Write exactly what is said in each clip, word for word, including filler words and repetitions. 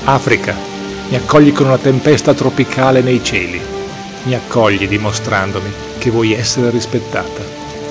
Africa, mi accogli con una tempesta tropicale nei cieli. Mi accogli dimostrandomi che vuoi essere rispettata.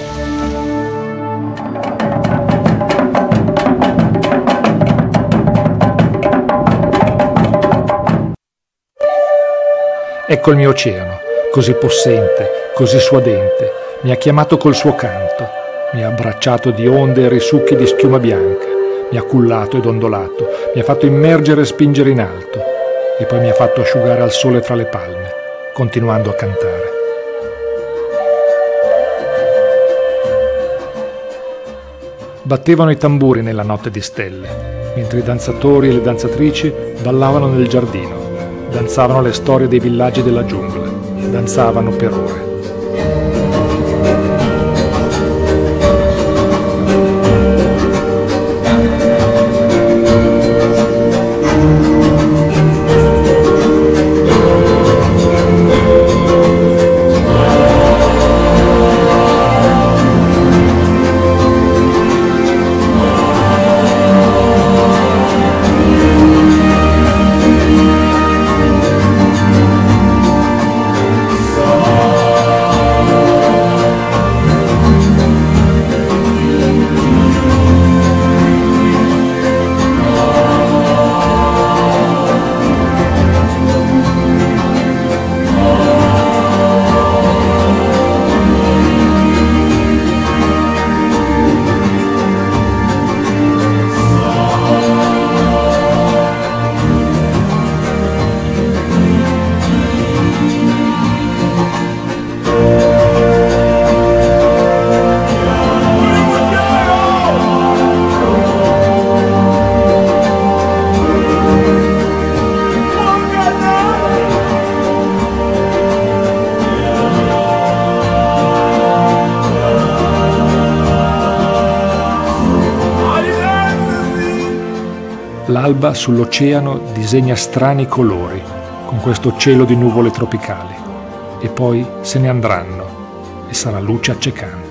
Ecco il mio oceano, così possente, così suadente, mi ha chiamato col suo canto, mi ha abbracciato di onde e risucchi di schiuma bianca, mi ha cullato ed ondolato, mi ha fatto immergere e spingere in alto, e poi mi ha fatto asciugare al sole tra le palme, continuando a cantare. Battevano i tamburi nella notte di stelle, mentre i danzatori e le danzatrici ballavano nel giardino. Danzavano le storie dei villaggi della giungla, danzavano per ore. L'alba sull'oceano disegna strani colori con questo cielo di nuvole tropicali e poi se ne andranno e sarà luce accecante.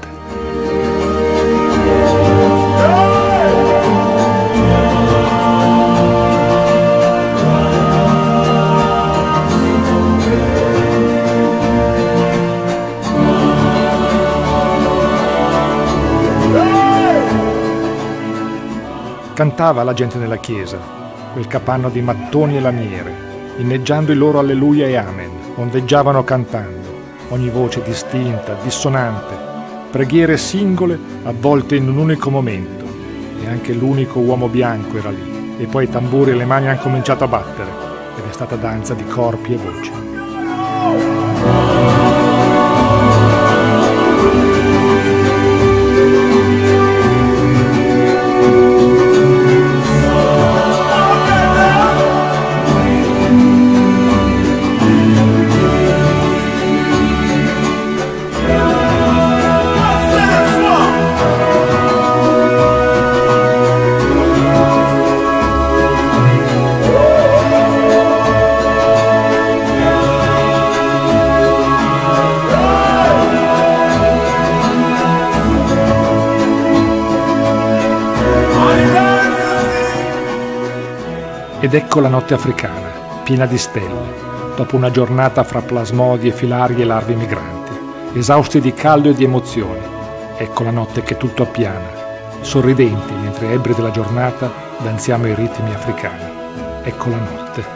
Cantava la gente nella chiesa, quel capanno di mattoni e lamiere, inneggiando il loro alleluia e amen, ondeggiavano cantando, ogni voce distinta, dissonante, preghiere singole avvolte in un unico momento, e anche l'unico uomo bianco era lì, e poi i tamburi e le mani hanno cominciato a battere, ed è stata danza di corpi e voci. Ed ecco la notte africana, piena di stelle, dopo una giornata fra plasmodi e filari e larve migranti, esausti di caldo e di emozioni. Ecco la notte che tutto appiana, sorridenti mentre ebbri della giornata danziamo i ritmi africani. Ecco la notte.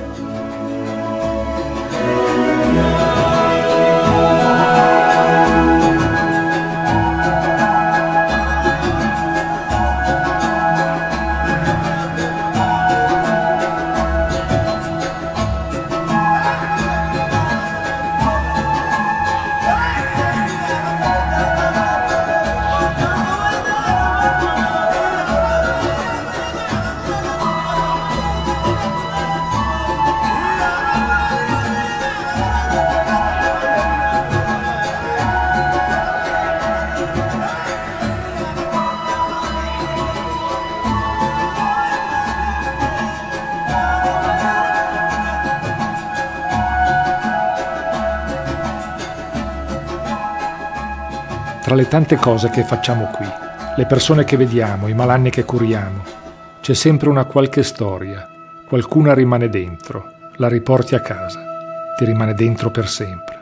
Tra le tante cose che facciamo qui, le persone che vediamo, i malanni che curiamo, c'è sempre una qualche storia, Qualcuna rimane dentro, la riporti a casa, ti rimane dentro per sempre.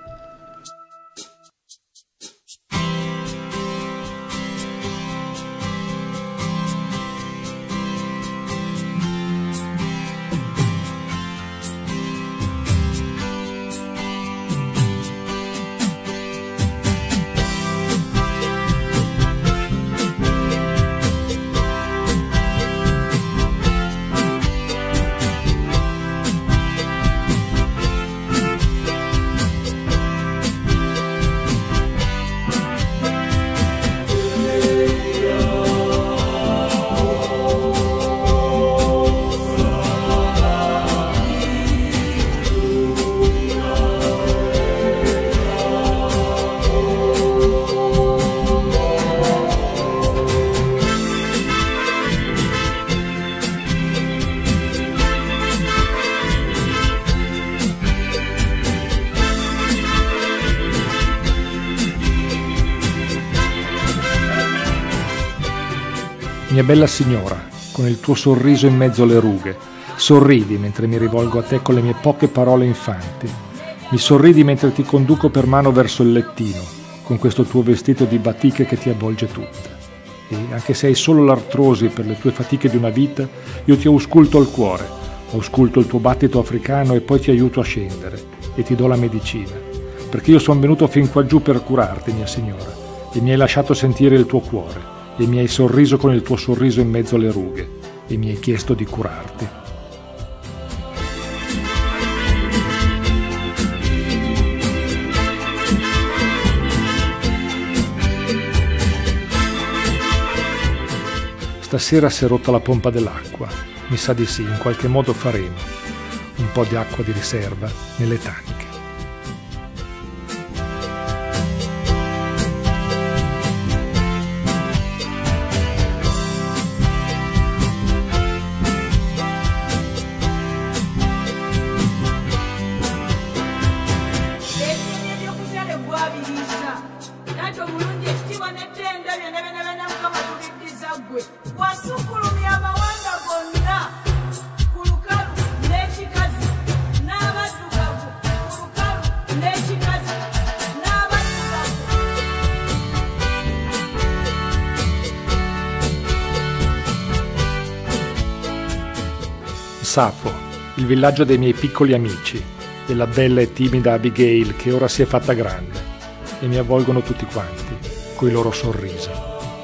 Mia bella signora, con il tuo sorriso in mezzo alle rughe, sorridi mentre mi rivolgo a te con le mie poche parole infanti. Mi sorridi mentre ti conduco per mano verso il lettino, con questo tuo vestito di batiche che ti avvolge tutta. E anche se hai solo l'artrosi per le tue fatiche di una vita, io ti ausculto al cuore, ausculto il tuo battito africano e poi ti aiuto a scendere e ti do la medicina, perché io sono venuto fin qua giù per curarti, mia signora, e mi hai lasciato sentire il tuo cuore. E mi hai sorriso con il tuo sorriso in mezzo alle rughe e mi hai chiesto di curarti. Stasera si è rotta la pompa dell'acqua. Mi sa di sì, in qualche modo faremo un po' di acqua di riserva nelle taniche. Safo, il villaggio dei miei piccoli amici, della bella e timida Abigail che ora si è fatta grande, e mi avvolgono tutti quanti coi loro sorrisi.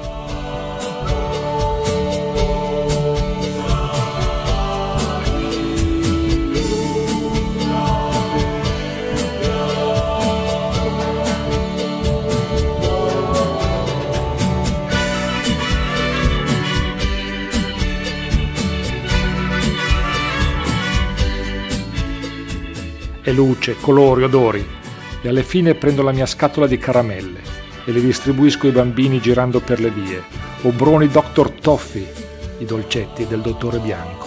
E luce, colori, odori, e alla fine prendo la mia scatola di caramelle e le distribuisco ai bambini girando per le vie, obroni doctor Toffee, i dolcetti del dottore Bianco.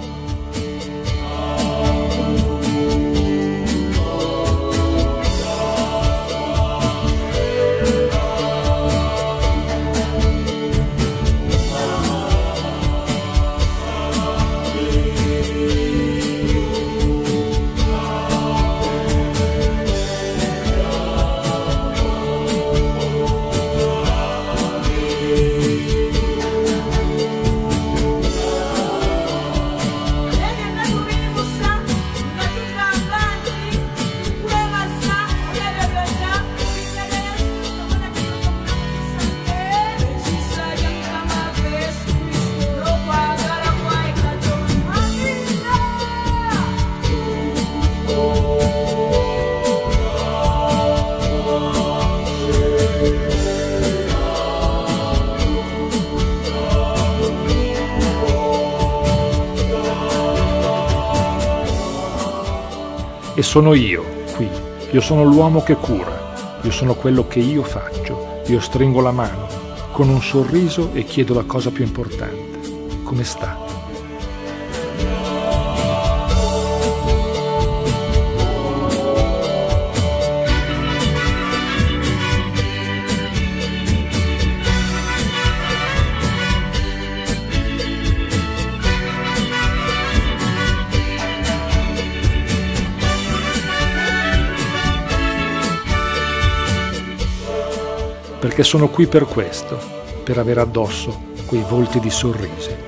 E sono io, qui. Io sono l'uomo che cura. Io sono quello che io faccio. Io stringo la mano, con un sorriso e chiedo la cosa più importante. Come sta? perché sono qui per questo, per avere addosso quei volti di sorrisi.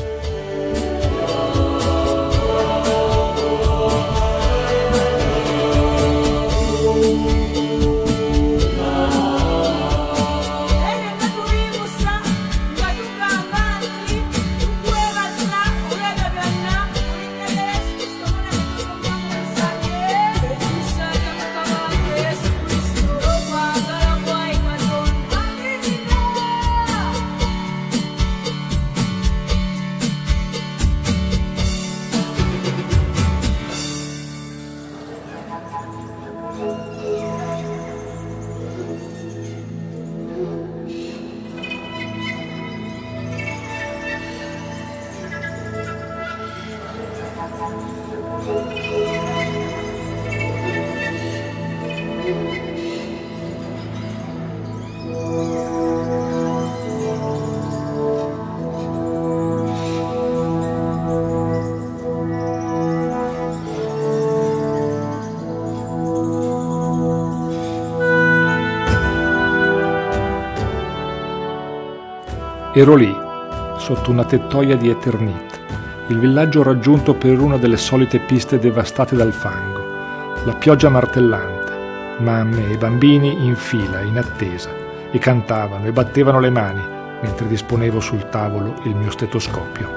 Ero lì, sotto una tettoia di Eternit, il villaggio raggiunto per una delle solite piste devastate dal fango, la pioggia martellante, mamme e bambini in fila, in attesa, e cantavano e battevano le mani mentre disponevo sul tavolo il mio stetoscopio.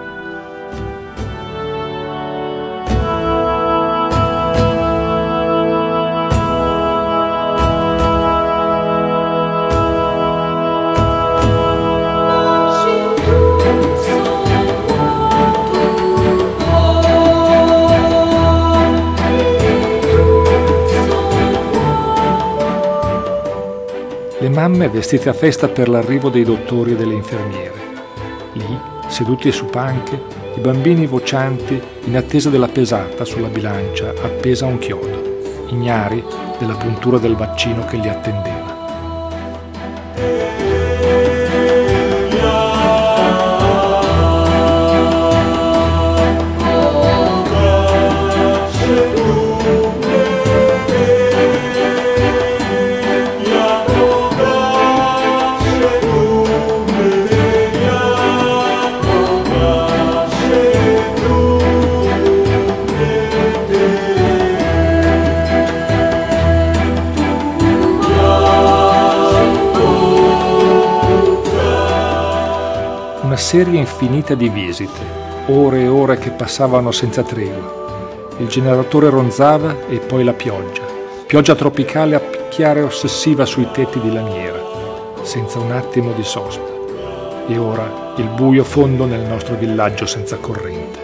Le mamme vestite a festa per l'arrivo dei dottori e delle infermiere. Lì, seduti su panche, i bambini vocianti in attesa della pesata sulla bilancia appesa a un chiodo, ignari della puntura del vaccino che li attendeva. Una serie infinita di visite, ore e ore che passavano senza tregua. Il generatore ronzava e poi la pioggia, pioggia tropicale a picchiare ossessiva sui tetti di lamiera, senza un attimo di sosta. E ora il buio fondo nel nostro villaggio senza corrente.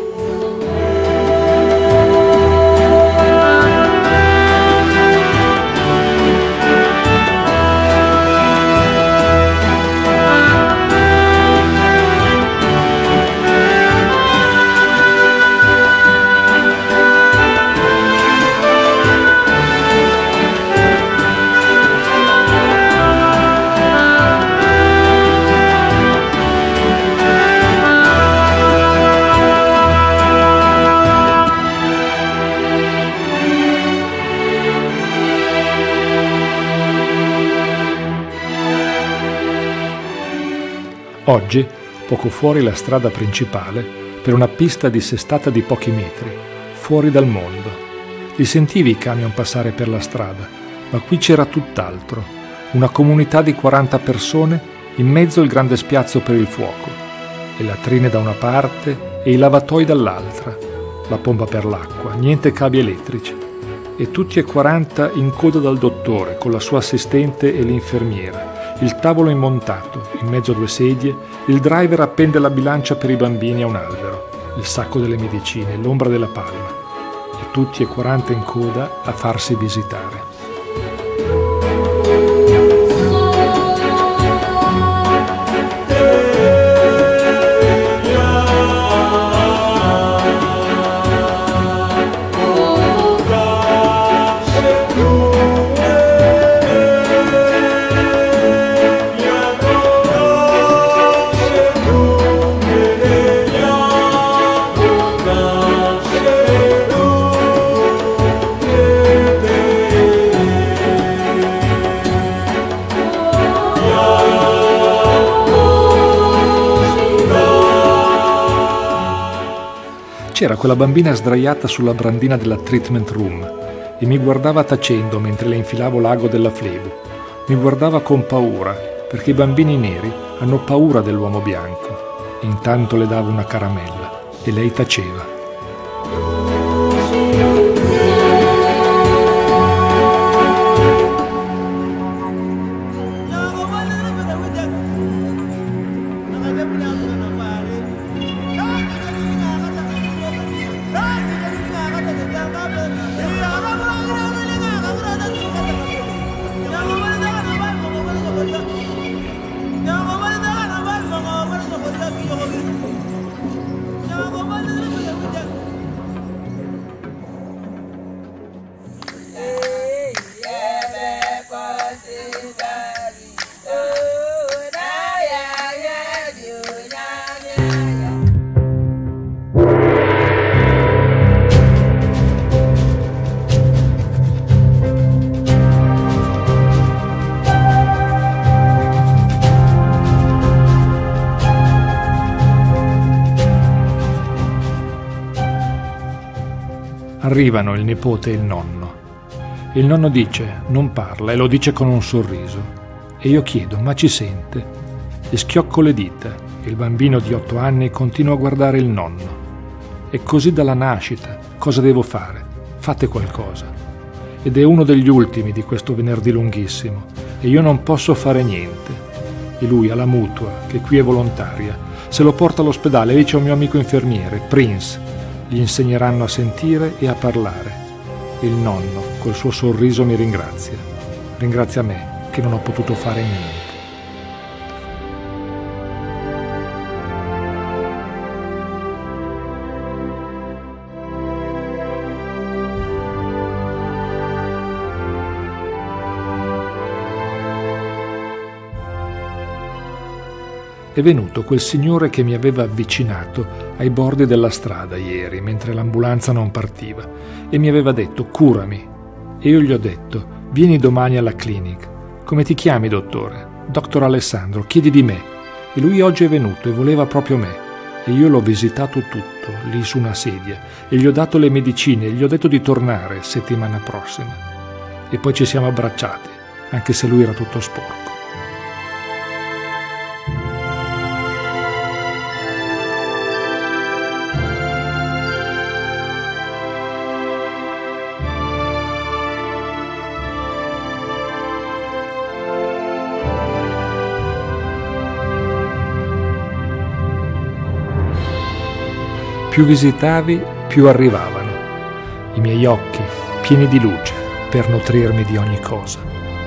Oggi, poco fuori la strada principale, per una pista dissestata di pochi metri, fuori dal mondo. Li sentivi i camion passare per la strada, ma qui c'era tutt'altro. Una comunità di quaranta persone, in mezzo il grande spiazzo per il fuoco. Le latrine da una parte e i lavatoi dall'altra. La pompa per l'acqua, niente cavi elettrici. E tutti e quaranta in coda dal dottore, con la sua assistente e l'infermiera. Il tavolo immontato, in mezzo a due sedie, il driver appende la bilancia per i bambini a un albero, il sacco delle medicine, l'ombra della palma, e tutti e quaranta in coda a farsi visitare. c'era quella bambina sdraiata sulla brandina della treatment room e mi guardava tacendo mentre le infilavo l'ago della flebo. Mi guardava con paura, perché i bambini neri hanno paura dell'uomo bianco. E intanto le davo una caramella e lei taceva. Arrivano il nipote e il nonno. Il nonno dice, non parla, e lo dice con un sorriso. E io chiedo, ma ci sente? E schiocco le dita. E il bambino di otto anni continua a guardare il nonno. E così dalla nascita, cosa devo fare? Fate qualcosa. Ed è uno degli ultimi di questo venerdì lunghissimo. E io non posso fare niente. E lui ha la mutua, che qui è volontaria. Se lo porta all'ospedale, lì c'è un mio amico infermiere, Prince. Gli insegneranno a sentire e a parlare. Il nonno, col suo sorriso, mi ringrazia. Ringrazia me, che non ho potuto fare niente. È venuto quel signore che mi aveva avvicinato ai bordi della strada ieri, mentre l'ambulanza non partiva, e mi aveva detto «curami». E io gli ho detto «vieni domani alla clinic». «Come ti chiami, dottore?» «Dottor Alessandro, chiedi di me». E lui oggi è venuto e voleva proprio me. E io l'ho visitato tutto, lì su una sedia, e gli ho dato le medicine e gli ho detto di tornare settimana prossima. E poi ci siamo abbracciati, anche se lui era tutto sporco. Più visitavi, più arrivavano, i miei occhi pieni di luce per nutrirmi di ogni cosa.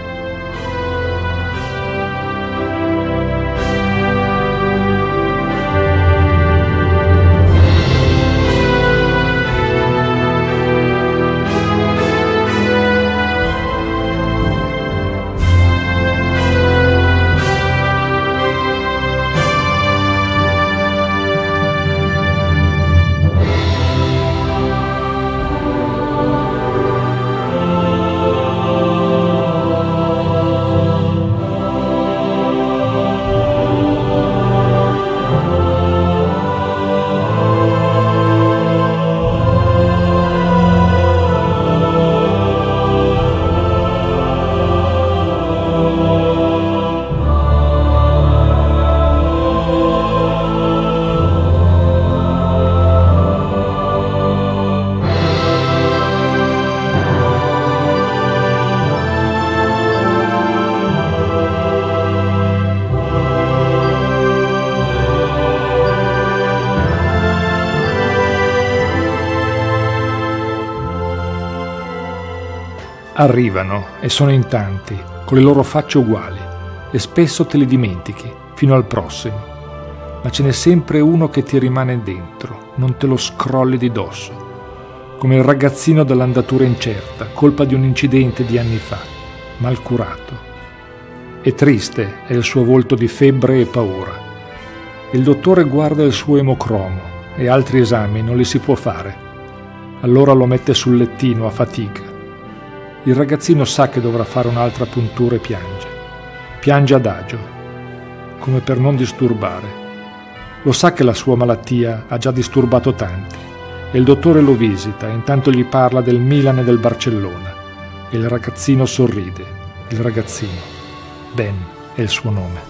Arrivano e sono in tanti, con le loro facce uguali, e spesso te li dimentichi, fino al prossimo. Ma ce n'è sempre uno che ti rimane dentro, non te lo scrolli di dosso. Come il ragazzino dall'andatura incerta, colpa di un incidente di anni fa, mal curato. E triste è il suo volto di febbre e paura. Il dottore guarda il suo emocromo e altri esami non li si può fare. Allora lo mette sul lettino a fatica. Il ragazzino sa che dovrà fare un'altra puntura e piange. Piange adagio, come per non disturbare. Lo sa che la sua malattia ha già disturbato tanti e il dottore lo visita e intanto gli parla del Milan e del Barcellona. E il ragazzino sorride. Il ragazzino. Ben è il suo nome.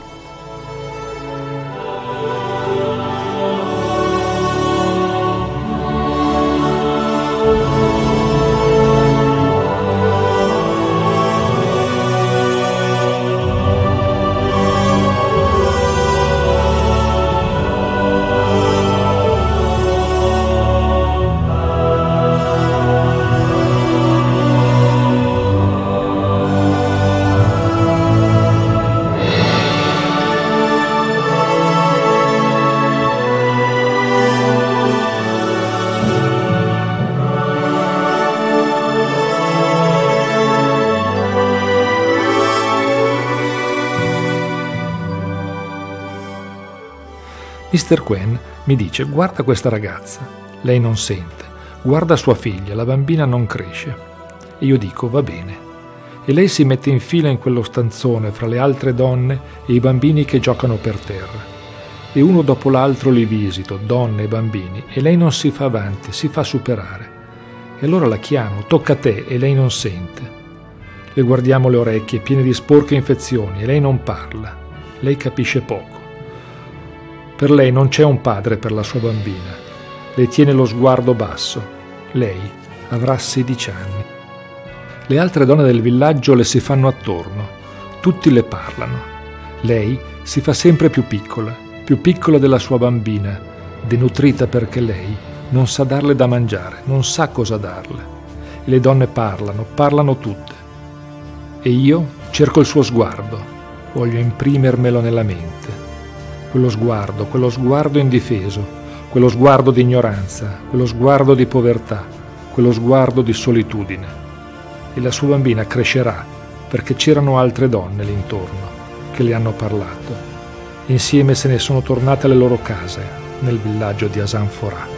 mister Quen mi dice: guarda questa ragazza, lei non sente, guarda sua figlia, la bambina non cresce. E io dico: va bene. E lei si mette in fila in quello stanzone fra le altre donne e i bambini che giocano per terra. E uno dopo l'altro li visito, donne e bambini, e lei non si fa avanti, si fa superare. E allora la chiamo: tocca a te, e lei non sente. Le guardiamo le orecchie piene di sporche infezioni e lei non parla, lei capisce poco. Per lei non c'è un padre per la sua bambina. Le tiene lo sguardo basso. Lei avrà sedici anni. Le altre donne del villaggio le si fanno attorno. Tutti le parlano. Lei si fa sempre più piccola, più piccola della sua bambina, denutrita perché lei non sa darle da mangiare, non sa cosa darle. E le donne parlano, parlano tutte. E io cerco il suo sguardo, voglio imprimermelo nella mente. Quello sguardo, quello sguardo indifeso, quello sguardo di ignoranza, quello sguardo di povertà, quello sguardo di solitudine. E la sua bambina crescerà perché c'erano altre donne lì intorno che le hanno parlato. Insieme se ne sono tornate alle loro case nel villaggio di Asanforà.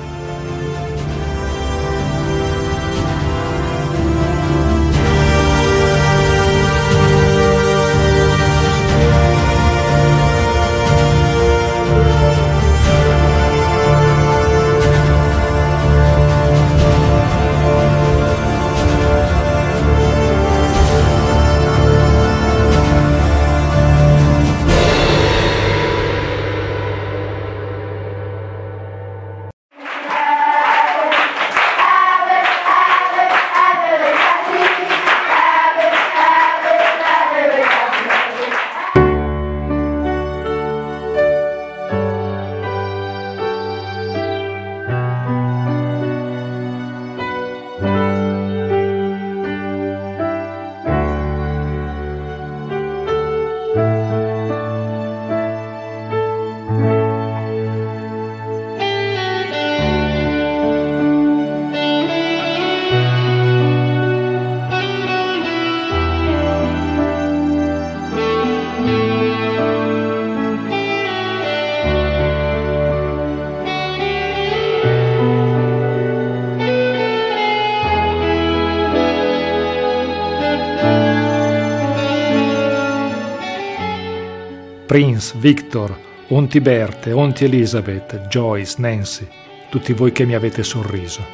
Prince, Victor, Onti Berthe, Onti Elizabeth, Joyce, Nancy, tutti voi che mi avete sorriso.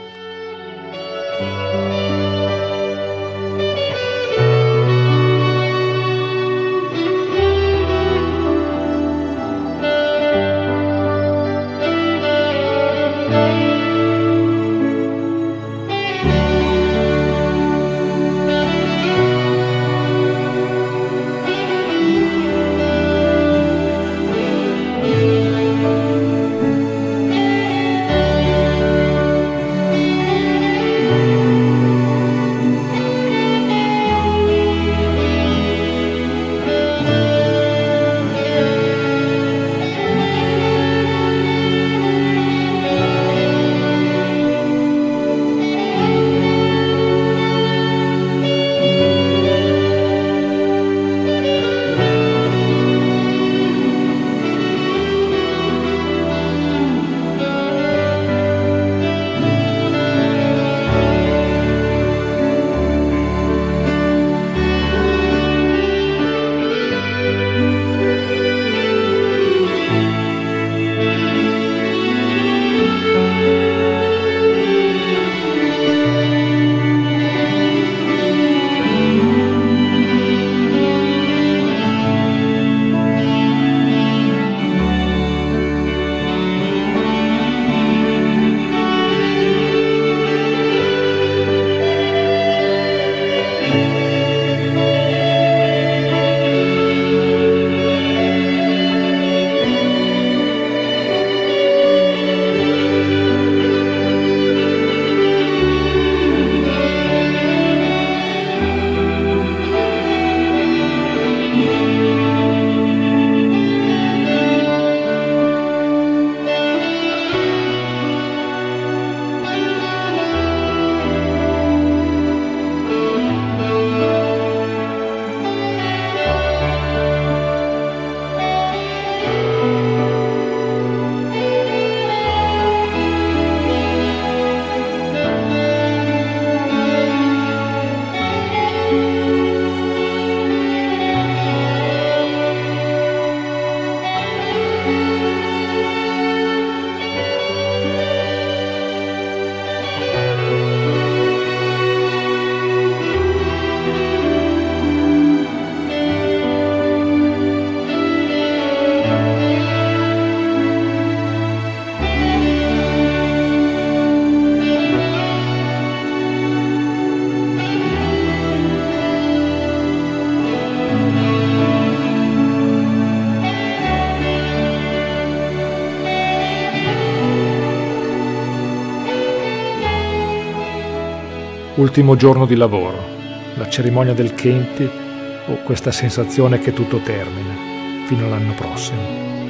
Ultimo giorno di lavoro, la cerimonia del Kenti o questa sensazione che tutto termina, fino all'anno prossimo.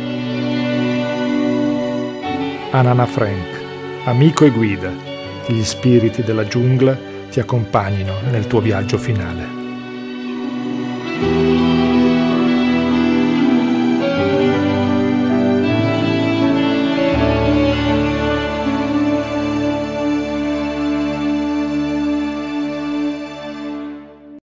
Anana Frank, amico e guida, che gli spiriti della giungla ti accompagnino nel tuo viaggio finale.